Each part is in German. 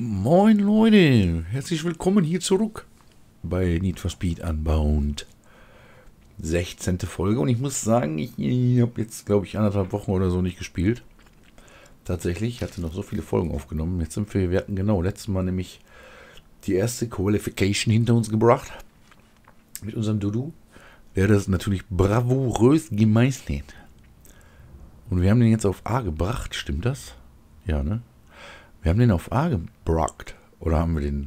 Moin Leute, herzlich willkommen hier zurück bei Need for Speed Unbound. 16. Folge und ich muss sagen, ich habe jetzt glaube ich 1,5 Wochen oder so nicht gespielt. Tatsächlich, ich hatte noch so viele Folgen aufgenommen. Jetzt sind wir hatten genau letztes Mal nämlich die erste Qualification hinter uns gebracht. Mit unserem Dudu. Der hat das natürlich bravourös gemeistert. Und wir haben den jetzt auf A gebracht, stimmt das? Ja, ne? Wir haben den auf A gebracht. Oder haben wir den...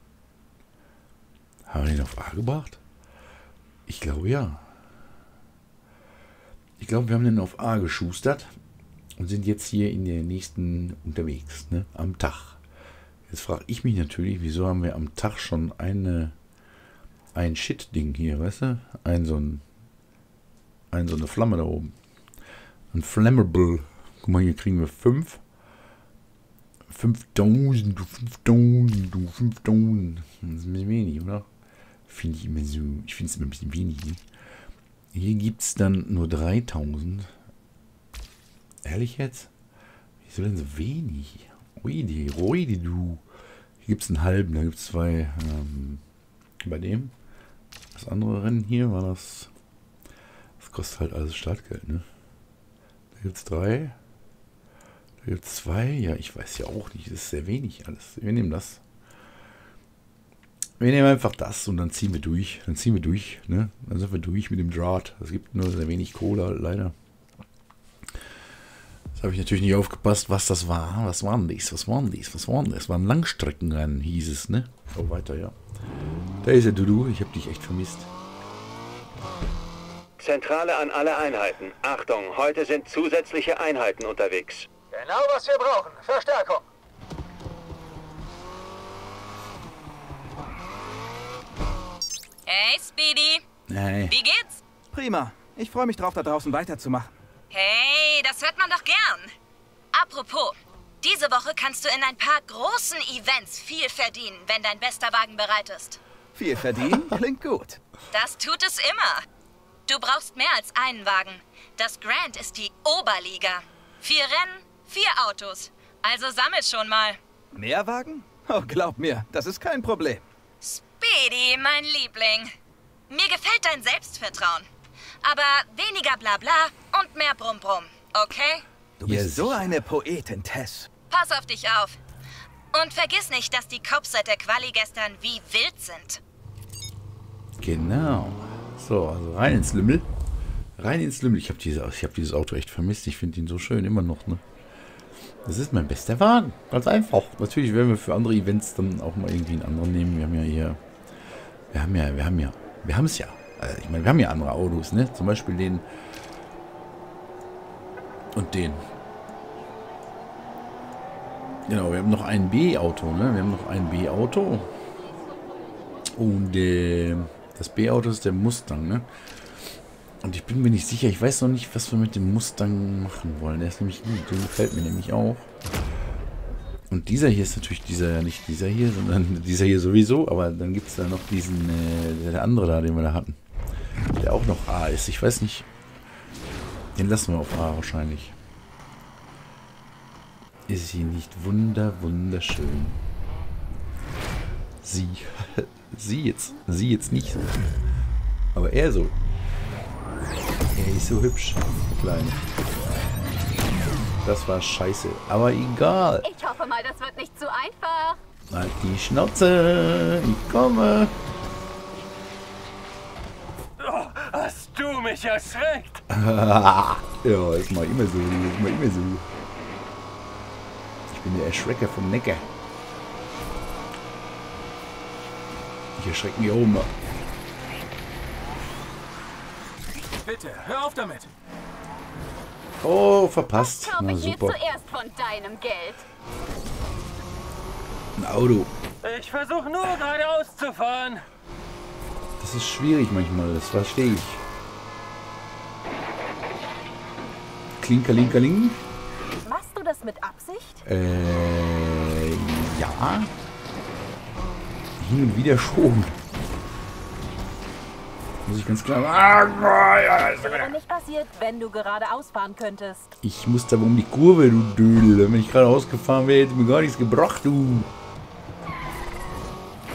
Haben wir den auf A gebracht? Ich glaube ja. Ich glaube, wir haben den auf A geschustert. Und sind jetzt hier in der nächsten unterwegs, ne? Am Tag. Jetzt frage ich mich natürlich, wieso haben wir am Tag schon ein Shit-Ding hier, weißt du? So eine Flamme da oben. Ein Flammable. Guck mal, hier kriegen wir 5. 5000, du 5000, du 5000. Das ist ein bisschen wenig, oder? Finde ich immer so. Ich finde es immer ein bisschen wenig. Hier gibt es dann nur 3000. Ehrlich jetzt? Wieso denn so wenig? Oidi, du. Hier gibt es einen halben, da gibt es 2. Bei dem. Das andere Rennen hier war das. Das kostet halt alles Startgeld, ne? Da gibt es 3. Da gibt es 2. Ja, ich weiß ja auch nicht. Das ist sehr wenig alles. Wir nehmen das. Wir nehmen einfach das und dann ziehen wir durch. Ne? Dann sind wir durch mit dem Draht. Es gibt nur sehr wenig Cola, leider. Das habe ich natürlich nicht aufgepasst, was das war. Was waren das? Das waren Langstreckenrennen, hieß es, ne? Oh, weiter, ja. Da ist der Dudu. Ich habe dich echt vermisst. Zentrale an alle Einheiten. Achtung, heute sind zusätzliche Einheiten unterwegs. Genau, was wir brauchen. Verstärkung. Hey, Speedy. Hey. Wie geht's? Prima. Ich freue mich drauf, da draußen weiterzumachen. Hey, das hört man doch gern. Apropos, diese Woche kannst du in ein paar großen Events viel verdienen, wenn dein bester Wagen bereit ist. Viel verdienen klingt gut. Das tut es immer. Du brauchst mehr als einen Wagen. Das Grand ist die Oberliga. 4 Rennen, 4 Autos. Also sammel schon mal. Mehr Wagen? Oh, glaub mir, das ist kein Problem. Speedy, mein Liebling. Mir gefällt dein Selbstvertrauen. Aber weniger Blabla und mehr Brumm-Brumm, okay? Du bist so eine Poetin, Tess. Pass auf dich auf. Und vergiss nicht, dass die Cops seit der Quali gestern wie wild sind. Genau. So, also rein ins Lümmel. Ich habe dieses Auto echt vermisst. Ich finde ihn so schön, immer noch, ne? Das ist mein bester Wagen. Ganz einfach. Natürlich werden wir für andere Events dann auch mal irgendwie einen anderen nehmen. Wir haben ja hier... Wir haben es ja. Also ich meine, wir haben ja andere Autos, ne? Zum Beispiel den... Und den. Genau, wir haben noch ein B-Auto, ne? Und das B-Auto ist der Mustang, ne? Und ich bin mir nicht sicher, ich weiß noch nicht, was wir mit dem Mustang machen wollen. Der ist nämlich gut, der gefällt mir nämlich auch. Und dieser hier ist natürlich nicht dieser hier, sondern dieser hier sowieso. Aber dann gibt es da noch diesen, der andere da, den wir da hatten. Der auch noch A ist. Ich weiß nicht. Den lassen wir auf A wahrscheinlich. Ist sie nicht wunderschön? Sie jetzt nicht so. Aber er so. Er ist so hübsch, der Kleine. Das war scheiße, aber egal. Ich hoffe mal, das wird nicht zu einfach. Halt die Schnauze, ich komme. Oh, hast du mich erschreckt? Ja, ist mal immer so. Ich bin der Erschrecker vom Neckar. Ich erschrecke mich oben. Bitte, hör auf damit. Oh, verpasst. Kaufe Na ich mir super. zuerst von deinem Geld. Ein Auto. Ich versuche nur geradeaus zu fahren. Das ist schwierig manchmal, das verstehe ich. Klinkerlinkerling. Machst du das mit Absicht? Ja. Hin und wieder schon. Muss ich ganz klar... Wäre nicht passiert, wenn du geradeaus fahren könntest. Ich musste aber um die Kurve, du Dödel. Wenn ich gerade ausgefahren wäre, hätte mir gar nichts gebracht, du.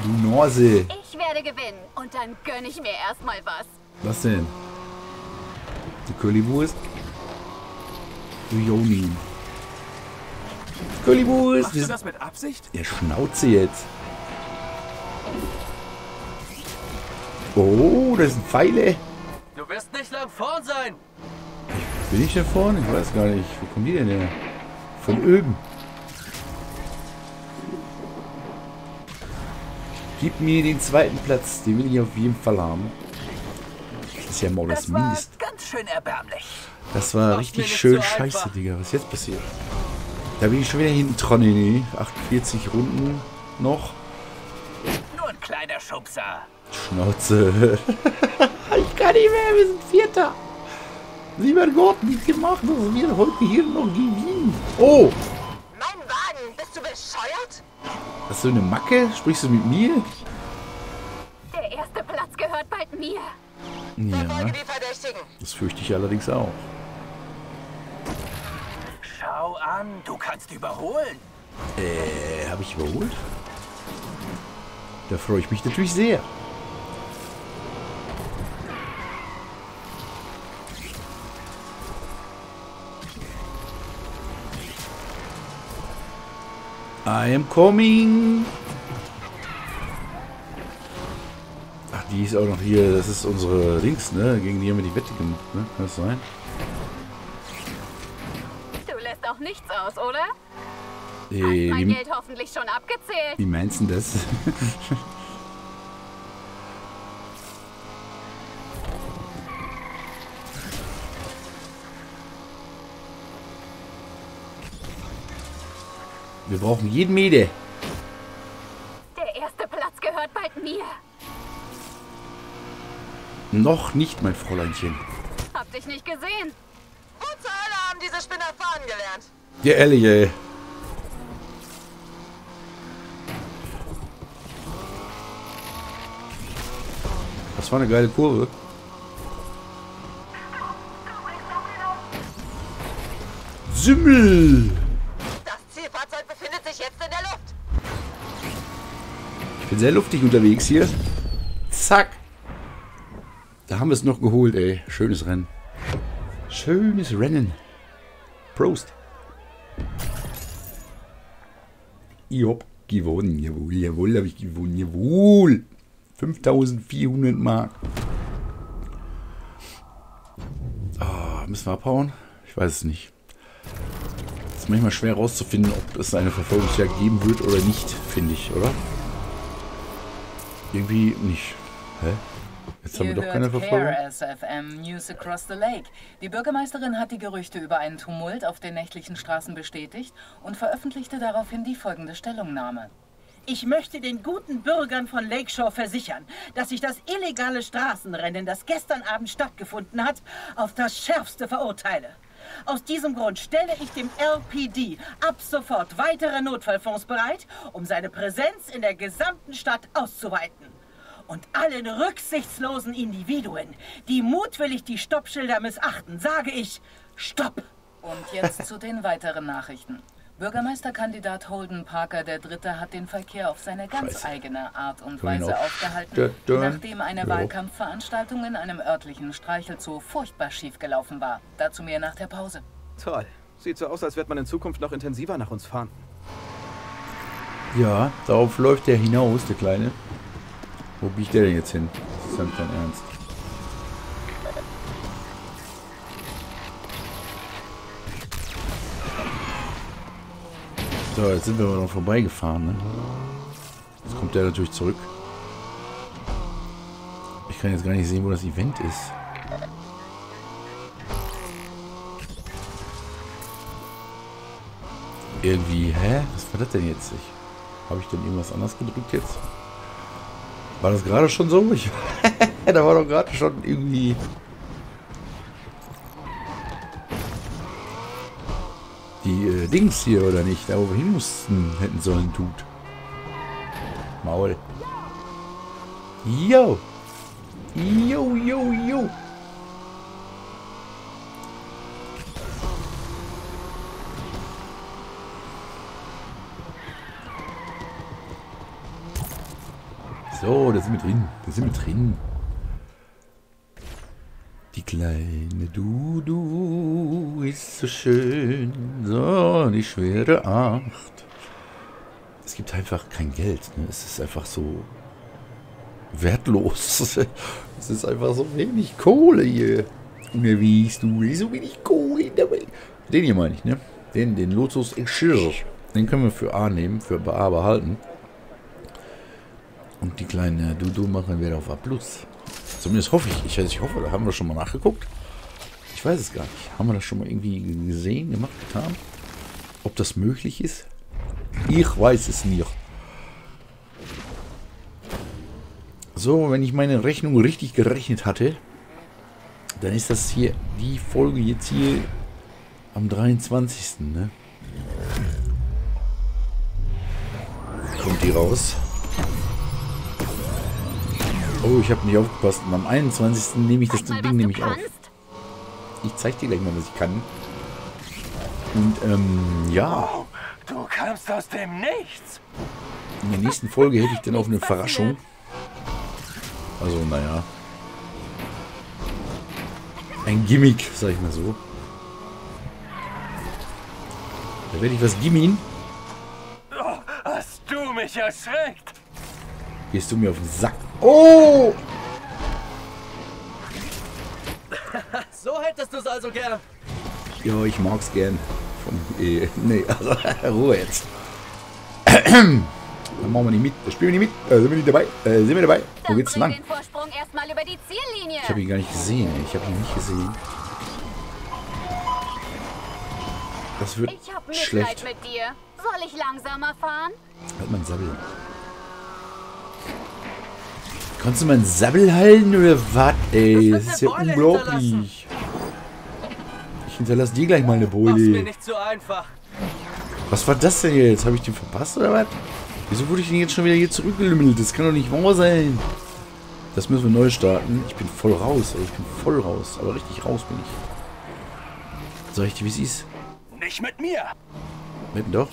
Du Nase. Ich werde gewinnen und dann gönne ich mir erstmal was. Was denn? Die Currywurst? Du Joni. Currywurst. Machst du das mit Absicht? Der Schnauze jetzt. Oh, das sind Pfeile. Du wirst nicht lang vorn sein. Bin ich da vorne? Ich weiß gar nicht. Wo kommen die denn her? Von oben. Gib mir den zweiten Platz. Den will ich auf jeden Fall haben. Das ist ja mal das Mindeste. Ganz schön erbärmlich. Das war richtig schön scheiße, Digga. Was ist jetzt passiert? Da bin ich schon wieder hinten dran. Nee. 48 Runden noch. Nur ein kleiner Schubser. Schnauze. Ich kann nicht mehr. Wir sind Vierter. Lieber Gott, nicht gemacht, dass wir heute hier noch gewinnen. Oh! Mein Wagen, bist du bescheuert? Hast du eine Macke? Sprichst du mit mir? Der erste Platz gehört bald mir. Verfolge Ja, die Verdächtigen. das fürchte ich allerdings auch. Schau an, du kannst überholen. Habe ich überholt? Da freue ich mich natürlich sehr. I am coming. Ach, die ist auch noch hier. Das ist unsere Links, ne? Gegen die haben wir die Wette gemacht, ne? Kann das sein? Du lässt auch nichts aus, oder? Hast mein Wie, Geld hoffentlich schon abgezählt. wie meinst du denn das? Wir brauchen jeden Meter. Der erste Platz gehört bald mir. Noch nicht, mein Fräuleinchen. Hab dich nicht gesehen. Wo zur Hölle haben diese Spinner fahren gelernt? Ja, ehrlich, ey. Das war eine geile Kurve. Sümmel! Das Zielfahrzeug befindet sich jetzt in der Luft. Ich bin sehr luftig unterwegs hier. Zack! Da haben wir es noch geholt, ey. Schönes Rennen. Schönes Rennen. Prost! Ich hab gewonnen. Jawohl, jawohl, habe ich gewonnen. Jawohl! 5400 Mark. Ah, müssen wir abhauen? Ich weiß es nicht. Es ist manchmal schwer herauszufinden, ob es eine Verfolgungsjagd geben wird oder nicht, finde ich, oder? Irgendwie nicht. Hä? Jetzt haben wir doch keine Verfolgung. SFM News Across the Lake. Die Bürgermeisterin hat die Gerüchte über einen Tumult auf den nächtlichen Straßen bestätigt und veröffentlichte daraufhin die folgende Stellungnahme. Ich möchte den guten Bürgern von Lakeshore versichern, dass ich das illegale Straßenrennen, das gestern Abend stattgefunden hat, auf das Schärfste verurteile. Aus diesem Grund stelle ich dem LPD ab sofort weitere Notfallfonds bereit, um seine Präsenz in der gesamten Stadt auszuweiten. Und allen rücksichtslosen Individuen, die mutwillig die Stoppschilder missachten, sage ich, Stopp! Und jetzt zu den weiteren Nachrichten. Bürgermeisterkandidat Holden Parker III. Hat den Verkehr auf seine ganz eigene Art und Weise aufgehalten, nachdem eine Wahlkampfveranstaltung in einem örtlichen Streichelzoo furchtbar schief gelaufen war. Dazu mehr nach der Pause. Toll. Sieht so aus, als wird man in Zukunft noch intensiver nach uns fahren. Ja, darauf läuft der hinaus, der Kleine. Wo biegt der denn jetzt hin? Das ist ja nicht dein Ernst. So, jetzt sind wir aber noch vorbeigefahren, ne? Jetzt kommt der natürlich zurück. Ich kann jetzt gar nicht sehen, wo das Event ist. Irgendwie, hä? Was war das denn jetzt? Habe ich denn irgendwas anderes gedrückt jetzt? War das gerade schon so? Da war doch gerade schon irgendwie... Die Dings hier, oder nicht? Da, wo wir hin mussten, hätten sollen, tut. Maul. Yo! Yo, yo, yo! So, da sind wir drin. Da sind wir drin. Die kleine Dudu ist so schön. So, die schwere 8. Es gibt einfach kein Geld. Ne? Es ist einfach so wertlos. Es ist einfach so wenig Kohle hier. Unterwegs, du, so wenig Kohle dabei. Den hier meine ich, ne? Den Lotus Exir. Den können wir für A nehmen, für A behalten. Und die kleine Dudu machen wir auf A+. Zumindest hoffe ich. Ich hoffe, da haben wir schon mal nachgeguckt. Ich weiß es gar nicht. Haben wir das schon mal irgendwie gesehen, gemacht, getan? Ob das möglich ist? Ich weiß es nicht. So, wenn ich meine Rechnung richtig gerechnet hatte, dann ist das hier die Folge jetzt hier am 23. Ne? Kommt die raus. Oh, ich habe nicht aufgepasst. Und am 21. nehme ich das Ding nämlich auf. Ich zeige dir gleich mal, was ich kann. Und, ja. Oh, du kamst aus dem Nichts. In der nächsten Folge hätte ich dann auch eine Überraschung. Also, naja. Ein Gimmick, sag ich mal so. Da werde ich was gimmin. Oh, hast du mich erschreckt? Gehst du mir auf den Sack? Oh! So hättest du es also gern. Ja, ich mag's gern. Nee, also Ruhe jetzt. Dann machen wir nicht mit. Da spielen wir nicht mit. Sind wir nicht dabei? Sind wir dabei? Wo geht's lang? Den Vorsprung erstmal über die Ziellinie. Ich habe ihn gar nicht gesehen. Ich habe ihn nicht gesehen. Das wird Ich hab schlecht. Mitleid mit dir. Soll ich langsamer fahren? Halt mal einen Sabbel. Kannst du mal einen Sabbel halten oder was? Ey, das ist ja unglaublich. Ich hinterlasse dir gleich mal eine Mach's mir Beule. nicht so einfach. Was war das denn jetzt? Habe ich den verpasst oder was? Wieso wurde ich denn jetzt schon wieder hier zurückgelümmelt? Das kann doch nicht wahr sein. Das müssen wir neu starten. Ich bin voll raus, ey. Ich bin voll raus. Aber richtig raus bin ich. Sag ich dir, wie es ist? Nicht mit mir. Mitten doch.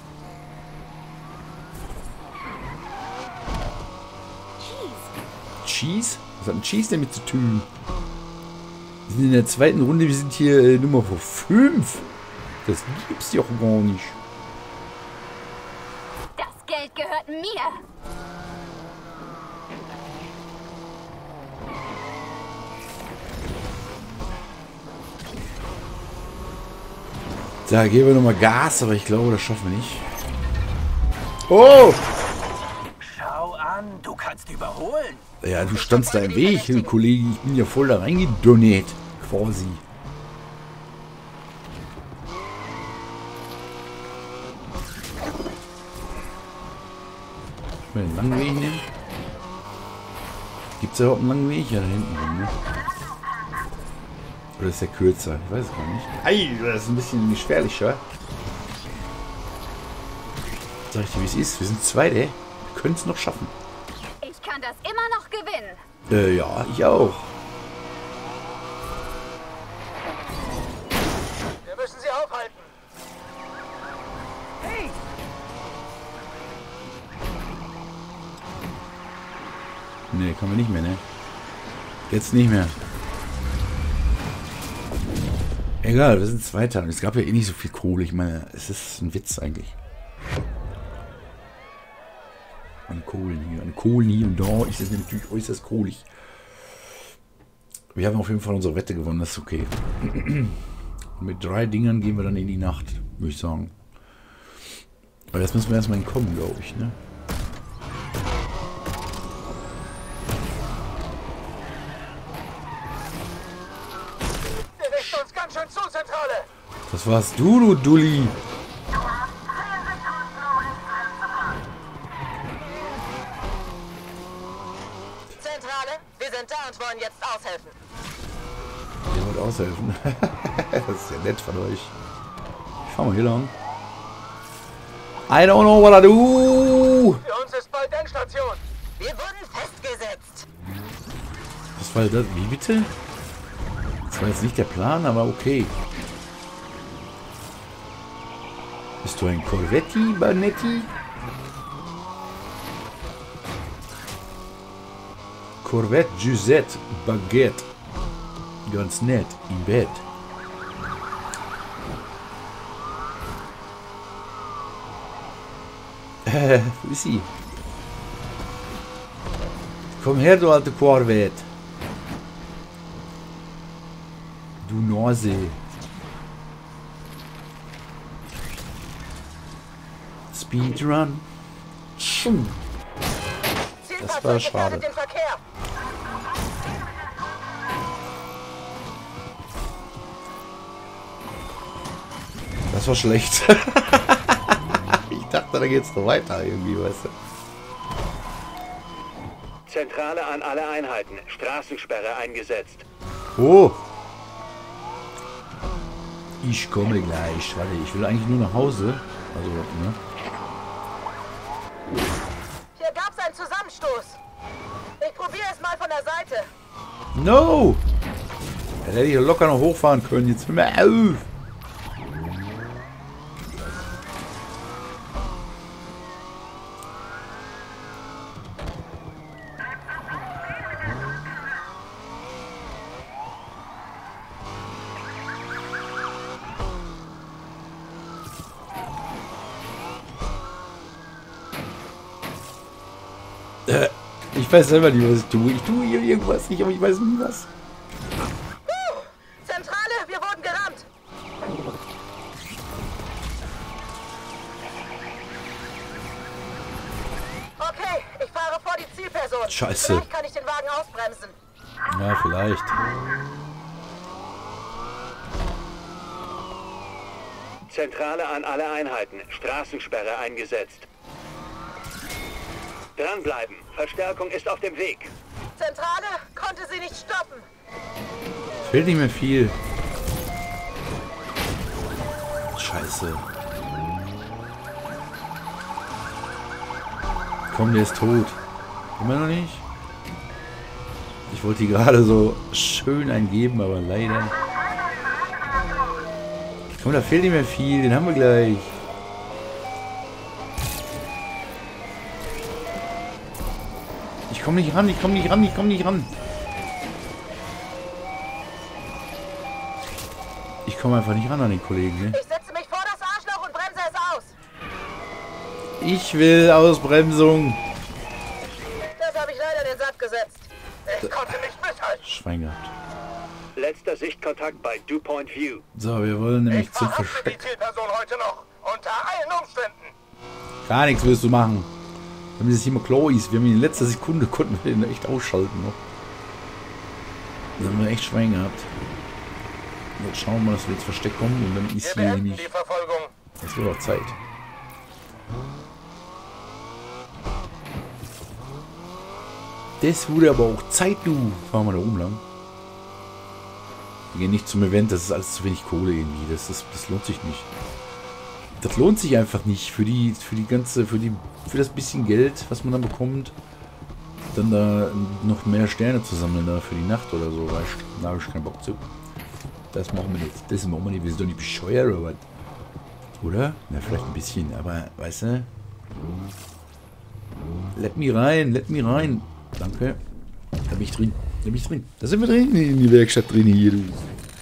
Cheese? Was hat ein Cheese damit zu tun? Wir sind in der zweiten Runde. Wir sind hier Nummer 5. Das gibt's ja auch gar nicht. Das Geld gehört mir. Da geben wir nochmal Gas, aber ich glaube, das schaffen wir nicht. Oh! Schau an, du kannst überholen. Ja, du standst da im Weg, Kollege. Ich bin ja voll da reingedonnert. Quasi. Ich will den langen Weg nehmen. Gibt es da überhaupt einen langen Weg? Ja, da hinten rum, ne? Oder ist der kürzer? Ich weiß es gar nicht. Ei, das ist ein bisschen gefährlicher. Sag ich dir, wie es ist? Wir sind Zweite. Wir können es noch schaffen. Ich kann das immer noch gewinnen. Ja, ich auch. Wir müssen sie aufhalten. Hey! Nee, können wir nicht mehr, ne? Jetzt nicht mehr. Egal, wir sind Zweiter. Es gab ja eh nicht so viel Kohle. Ich meine, es ist ein Witz eigentlich. An Kohlen hier und da ist es natürlich äußerst kohlig. Wir haben auf jeden Fall unsere Wette gewonnen, das ist okay. Mit 3 Dingern gehen wir dann in die Nacht, würde ich sagen. Aber jetzt müssen wir erstmal hinkommen, glaube ich, ne? Wir richten uns ganz schön zu, Zentrale. Das warst du Dulli. Zentrale, wir sind da und wollen jetzt aushelfen. Ihr wollt aushelfen. Das ist ja nett von euch. Ich fahr mal hier lang. I don't know what I do. Für uns ist bald Endstation. Wir wurden festgesetzt. Was war das? Wie bitte? Das war jetzt nicht der Plan, aber okay. Bist du ein Corvetti, Banetti? Corvette, Gisette, Baguette. Ganz nett, im Bett. Wo ist sie? Komm her, du alte Corvette. Du Nase. Speedrun. Das war schade. Das war schlecht. Ich dachte, da geht's noch weiter irgendwie, weißt du. Zentrale an alle Einheiten. Straßensperre eingesetzt. Oh. Ich komme gleich. Warte, ich will eigentlich nur nach Hause. Also, ne? Hier gab's einen Zusammenstoß. Ich probiere es mal von der Seite. No! Da hätte ich locker noch hochfahren können. Jetzt hör mal auf! Ich weiß selber nicht, was ich tue. Ich tue hier irgendwas nicht, aber ich weiß nie was. Zentrale, wir wurden gerammt. Okay, ich fahre vor die Zielperson. Scheiße. Vielleicht kann ich den Wagen ausbremsen. Ja, vielleicht. Zentrale an alle Einheiten. Straßensperre eingesetzt. Dranbleiben. Verstärkung ist auf dem Weg. Zentrale konnte sie nicht stoppen. Fehlt nicht mehr viel. Scheiße. Komm, der ist tot. Immer noch nicht? Ich wollte die gerade so schön eingeben, aber leider. Komm, da fehlt nicht mehr viel. Den haben wir gleich. Ich komme nicht ran, ich komme nicht ran, ich komme nicht ran. Ich komme einfach nicht ran an den Kollegen, ne? Ich setze mich vor das Arschloch und bremse es aus. Ich will Ausbremsung. Das habe ich leider den Sack gesetzt. Ich konnte nicht mithalten. Schwein gehabt. Letzter Sichtkontakt bei DuPont View. So, wir wollen nämlich zum Versteck. Die Zielperson heute noch. Unter allen Umständen. Gar nichts willst du machen. Damit es immer klar ist. Wir haben ihn in letzter Sekunde, konnten wir den echt ausschalten noch. Da haben wir echt Schwein gehabt. Jetzt schauen wir mal, dass wir ins Versteck kommen und dann ist hier nämlich... Es wird auch Zeit. Das wurde aber auch Zeit, du. Fahren wir da oben lang. Wir gehen nicht zum Event, das ist alles zu wenig Kohle irgendwie. Das lohnt sich nicht. Das lohnt sich einfach nicht für das bisschen Geld, was man dann bekommt, dann da noch mehr Sterne zu sammeln da für die Nacht oder so, weißt du? Da habe ich keinen Bock zu. Das machen wir nicht. Das machen wir nicht. Wir sind doch nicht bescheuert oder was? Oder? Na, vielleicht ein bisschen, aber weißt du? Let me rein, let me rein. Danke. Da bin ich drin. Da bin ich drin. Da sind wir drin in die Werkstatt drin hier, du.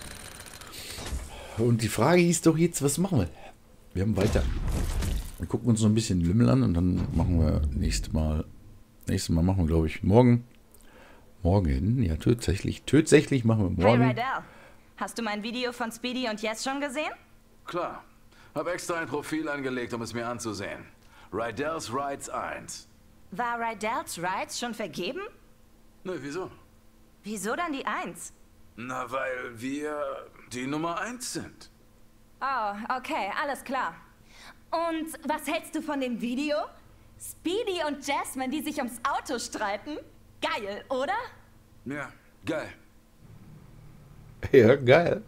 Und die Frage ist doch jetzt, was machen wir? Wir haben weiter. Wir gucken uns noch ein bisschen Lümmel an und dann machen wir nächstes Mal machen wir, glaube ich, morgen. Morgen? Ja, tatsächlich machen wir morgen. Hey Rydell, hast du mein Video von Speedy und Jess schon gesehen? Klar. Hab extra ein Profil angelegt, um es mir anzusehen. Rydells Rides 1. War Rydells Rides schon vergeben? Nö, wieso? Wieso dann die 1? Na, weil wir die Nummer 1 sind. Oh, okay, alles klar. Und was hältst du von dem Video? Speedy und Jasmine, die sich ums Auto streiten? Geil, oder? Ja, geil. Ja, geil.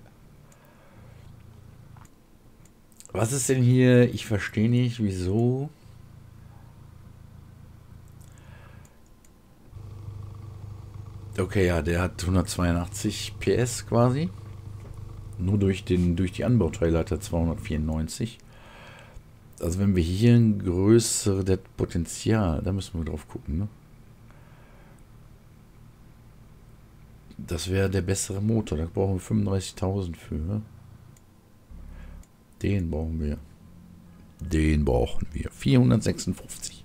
Was ist denn hier? Ich verstehe nicht, wieso. Okay, ja, der hat 182 PS quasi. Nur durch die Anbauteile hat er 294. Also wenn wir hier ein größeres Potenzial, da müssen wir drauf gucken, ne? Das wäre der bessere Motor. Da brauchen wir 35.000 für. Den brauchen wir. Den brauchen wir. 456.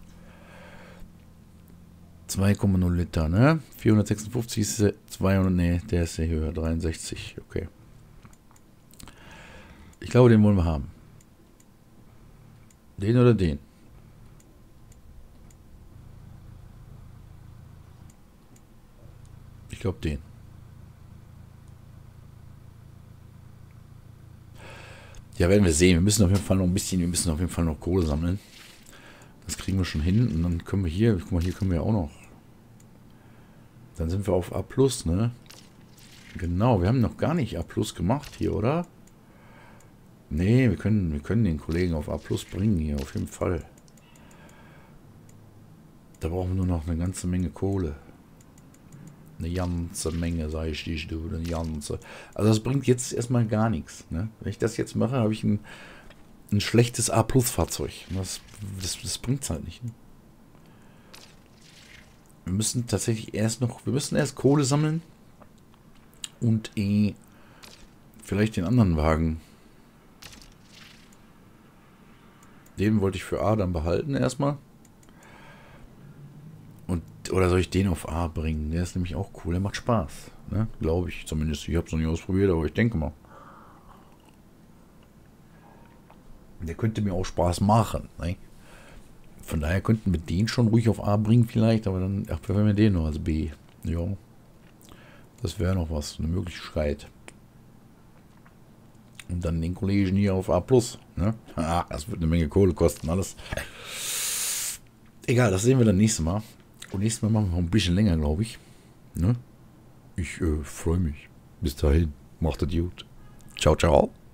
2,0 Liter, ne? 456 ist 200, ne, der ist ja höher. 63, okay. Ich glaube, den wollen wir haben. Den oder den? Ich glaube den. Ja, werden wir sehen. Wir müssen auf jeden Fall noch ein bisschen, wir müssen auf jeden Fall noch Kohle sammeln. Das kriegen wir schon hin. Und dann können wir hier, guck mal, hier können wir auch noch. Dann sind wir auf A+, ne? Genau, wir haben noch gar nicht A+ gemacht hier, oder? Nee, wir können den Kollegen auf A+ bringen hier, auf jeden Fall. Da brauchen wir nur noch eine ganze Menge Kohle. Eine ganze Menge, sage ich dich, du, eine ganze. Also das bringt jetzt erstmal gar nichts. Ne? Wenn ich das jetzt mache, habe ich ein schlechtes A+-Fahrzeug. Das bringt es halt nicht. Ne? Wir müssen tatsächlich erst Kohle sammeln und vielleicht den anderen Wagen. Den wollte ich für A dann behalten erstmal. Oder soll ich den auf A bringen? Der ist nämlich auch cool. Der macht Spaß. Ne? Glaube ich zumindest. Ich habe es noch nie ausprobiert, aber ich denke mal. Der könnte mir auch Spaß machen. Ne? Von daher könnten wir den schon ruhig auf A bringen vielleicht. Aber dann wenn wir den noch als B. Ja. Das wäre noch was. Eine Möglichkeit. Und dann den Kollegen hier auf A+. Ne? Das wird eine Menge Kohle kosten. Alles. Egal, das sehen wir dann nächstes Mal. Und nächstes Mal machen wir noch ein bisschen länger, glaube ich. Ne? Ich freue mich. Bis dahin. Macht es gut. Ciao, ciao.